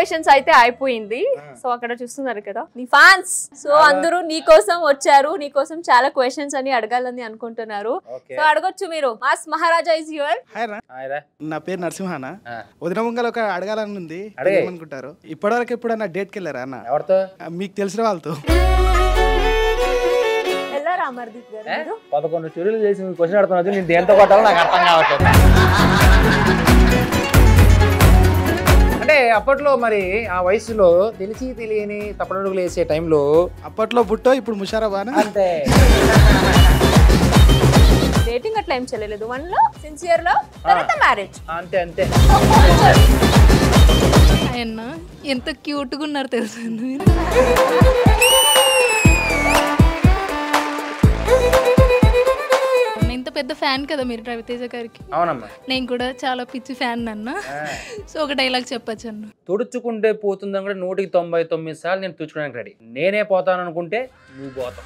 Questions అయితే అయిపోయింది. So అక్కడ చూస్తున్నారు కదా నీ ఫ్యాన్స్, సో అందరూ నీ కోసం వచ్చారు, నీ కోసం చాలా క్వశ్చన్స్ అని అడగాలని అనుకుంటున్నారు. సో అడగొచ్చు మీరు. Mass Maharaja is yours. నా పేరు నరసింహన. వదిన ముంగల్ ఒక అడగాలని ఉంది, ఏమనుకుంటారు? ఇప్పటివరకు ఎప్పుడన్నా డేట్కి వెళ్ళారా అన్న? ఎవరితో? మీకు తెలిసిన వాళ్ళతో. వెళ్ళారా అమర్దీప్ గారు? 11 స్టోరీలు చేసి క్వశ్చన్ అడుగుతున్నది, నేను దేంతో కొట్టాలో నాకు అర్థం కావట్లేదు. అంటే అప్పట్లో మరి ఆ వయసులో తెలిసి తెలియని తప్పడుగులు వేసే టైంలో అప్పట్లో పుట్టో ఇప్పుడు ముషారాబానా అంతే. డేటింగ్ అట్లా ఏం చేయలేదు, 1 లో సిన్సియర్ లో తర్వాత మ్యారేజ్ అంతే అంతే. ఆయన ఎంత క్యూట్ గా ఉన్నారు తెలుసా? ఇంత పెద్ద ఫ్యాన్ కదా మీరు రవితేజ గారికి. అవునమ్మా, నేను కూడా చాలా పిచ్చి ఫ్యాన్ అన్న. సో ఒక డైలాగ్ చెప్పచ్చు అన్న. తుడుచుకుంటే పోతుందని కూడా 199 సార్లు నేను తుడుచుకోవడానికి రెడీ. నేనే పోతాను అనుకుంటే నువ్వు పోతావు.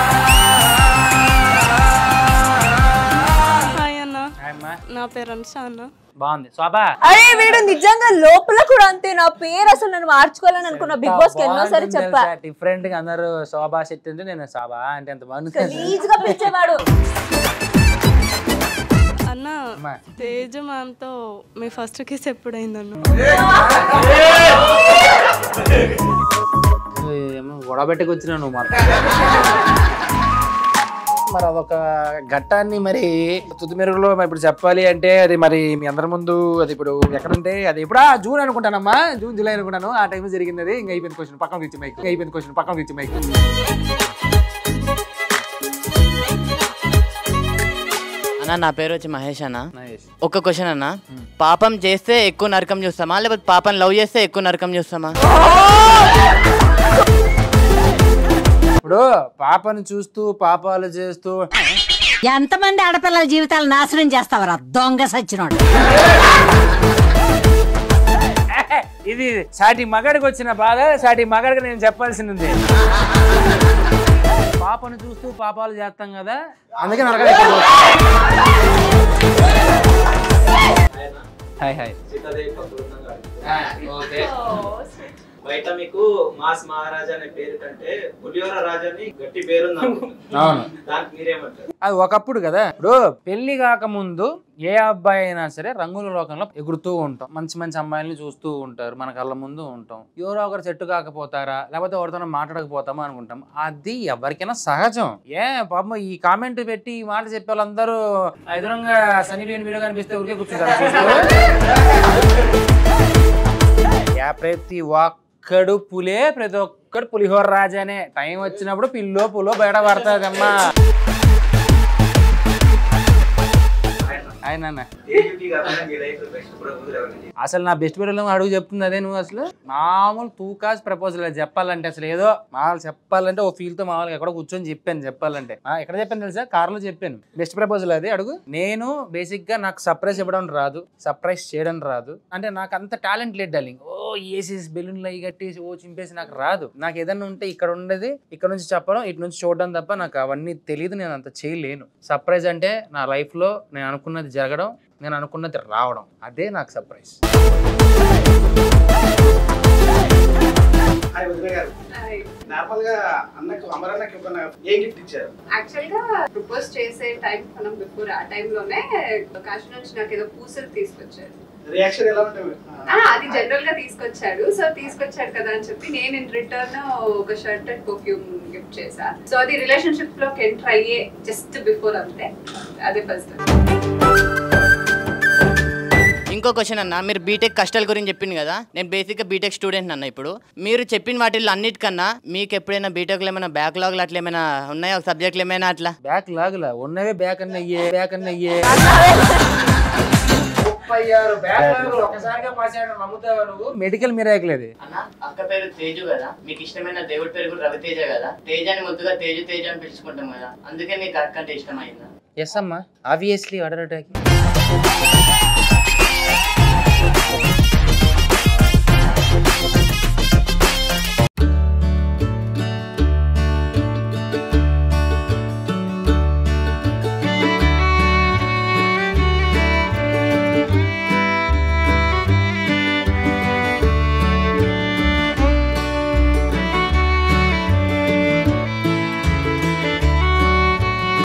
హాయ్ అన్న, నా పేరు అనుషా అన్న. బాగుంది శోభా. అరే వీడు నిజంగా లోపల కూడా అంతే. నా పేరు అసలు నేను మార్చుకోవాలని అనుకున్న, బిగ్ బాస్ కి ఎన్నోసారి చెప్పా. డిఫరెంట్ గా అందరూ శోభా శెట్టి అంటే నేను శోభా అంటే ఎంత బాగుంది. ఈజీగా పిలిచేవాడు. అన్న తేజ మ్యామ్తో మీ ఫస్ట్ కిస్ ఎప్పుడైందన్న? గొడవ పెట్టుకు వచ్చినా నువ్వు మాత్రం. మరి అదొక ఘట్టాన్ని మరి తుది మెరుగులో ఇప్పుడు చెప్పాలి అంటే అది మరి మీ అందరి ముందు అది ఇప్పుడు ఎక్కడంటే అది ఇప్పుడు జూన్ అనుకుంటానమ్మా, జూన్ జూలై అనుకుంటాను. ఆ టైం జరిగింది. అది ఇంకా అయిపోయింది క్వశ్చన్, పక్కన ఇచ్చి మైక్. అయిపోయింది క్వశ్చన్, పక్కన ఇచ్చి మైక్. అన్న నా పేరు వచ్చి మహేష్ అన్న. ఒక క్వశ్చన్ అన్న, పాపం చేస్తే ఎక్కువ నరకం చూస్తామా లేకపోతే పాపం లవ్ చేస్తే ఎక్కువ నరకం చూస్తామా? ఇప్పుడు పాపను చూస్తూ పాపాలు చేస్తూ ఎంతమంది ఆడపిల్లల జీవితాలు నాశనం చేస్తావరా దొంగ సచ్చినోడు. ఇది సాటి మగాడికి వచ్చిన బాధ, సాటి మగాడికి నేను చెప్పాల్సింది. పాపను చూస్తూ పాపాలు చేస్తాం కదా, అందుకే నరకం. Hi hi. బయట మీకు మాస్ మహారాజా అనే పేరు కంటే పులిహోర రాజాని గట్టి పేరుంది. అవును, దానికి మీరేమంటారు? అది ఒకప్పుడు కదా. ఇప్పుడు పెళ్లి కాకముందు ఏ అబ్బాయి అయినా సరే రంగుల లోకంలో ఎగురుతూ ఉంటాం, మంచి మంచి అమ్మాయిల్ని చూస్తూ ఉంటారు, మన కళ్ళ ముందు ఉంటాం. ఎవరో ఒకరు సెట్టు కాకపోతారా లేకపోతే ఎవరితో మాట్లాడకపోతామా అనుకుంటాం. అది ఎవరికైనా సహజం. పాపం ఈ కామెంట్ పెట్టి ఈ మాట చెప్పే వాళ్ళందరూ ఎదురుగా సన్నీ లియోన్ వీడియో కనిపిస్తే ఊరికే కూర్చుంటారు. ప్రతి ఒక్కడు పులే, ప్రతి ఒక్కడు పులిహోర రాజానే. టైం వచ్చినప్పుడు పిల్లో పులో బయట పడతాదమ్మా. అసలు నా బెస్ట్ ఫ్రెండ్ అడుగు చెప్తుంది అదే. నువ్వు అసలు మామూలు తూకాస్ ప్రపోజల్ చెప్పాలంటే అసలు ఏదో మామూలు చెప్పాలంటే ఓ ఫీల్ తో మామూలుగా ఎక్కడ కూర్చొని చెప్పాను. చెప్పాలంటే ఎక్కడ చెప్పాను తెలుసా? కార్లో చెప్పాను. బెస్ట్ ప్రపోజల్ అది అడుగు. నేను బేసిక్ గా నాకు సర్ప్రైజ్ ఇవ్వడం రాదు, సర్ప్రైజ్ చేయడం రాదు. అంటే నాకు అంత టాలెంట్ లేదు డార్లింగ్. ఓ ఏసేసి బెలూన్లు అవి కట్టేసి ఓ చింపేసి నాకు రాదు. నాకు ఏదన్నా ఉంటే ఇక్కడ ఉండేది, ఇక్కడ నుంచి చెప్పడం, ఇటు నుంచి చూడడం తప్ప నాకు అవన్నీ తెలియదు. నేను అంత చేయలేను. సర్ప్రైజ్ అంటే నా లైఫ్ లో నేను అనుకున్నది జరగడం, నేను అనుకున్నది రావడం, అదే నాకు సర్ప్రైజ్. నార్మల్ గా అన్నకు అమరన్నకి ఏ గిఫ్ట్ ఇచ్చారు? యాక్చువల్ గా ప్రపోజ్ చేసే టైం మనం బిఫోర్ ఆ టైం లోనే కాశీ నుంచి నాకు ఏదో పూసలు తీసుకొచ్చారు. రియాక్షన్ ఎలా ఉంటుంది? అది జనరల్ గా తీసుకొచ్చాడు. సో తీసుకొచ్చాడు కదా అని చెప్పి నేను ఇన్ రిటర్న్ ఒక షర్ట్ అండ్ పర్ఫ్యూమ్ గిఫ్ట్ చేశా. సో అది రిలేషన్షిప్ లోకి ఎంటర్ అయ్యే జస్ట్ బిఫోర్ అంతే. అదే ఫస్ట్. ఇంకో క్వశ్చన్ అన్న, మీరు బీటెక్ కష్టాల గురించి చెప్పింది కదా. నేను బేసిక్గా బీటెక్ స్టూడెంట్ అన్న. ఇప్పుడు మీరు చెప్పిన వాటిల్లో అన్నిటికన్నా మీకు ఎప్పుడైనా బీటెక్లో ఏమైనా బ్యాక్లాగ్లు అట్లా ఏమైనా ఉన్నాయా? ఒక సబ్జెక్టులు ఏమైనా అట్లా? బ్యాక్లాగ్లా ఉన్నవే బ్యాక్ అన్న అయ్యే, బ్యాక్ అన్న అయ్యే. మెడికల్ మిరాకిల్ అది. అక్క పేరు తేజు కదా, మీకు ఇష్టమైన దేవుడి పేరు కూడా రవితేజ కదా. తేజాని ముద్దుగా తేజు తేజ అని పిలుచుకుంటాం కదా, అందుకే మీకు అక్క అంటే ఇష్టమైందా? ఎస్ అమ్మా, ఆబ్వియస్లీ. Order attack.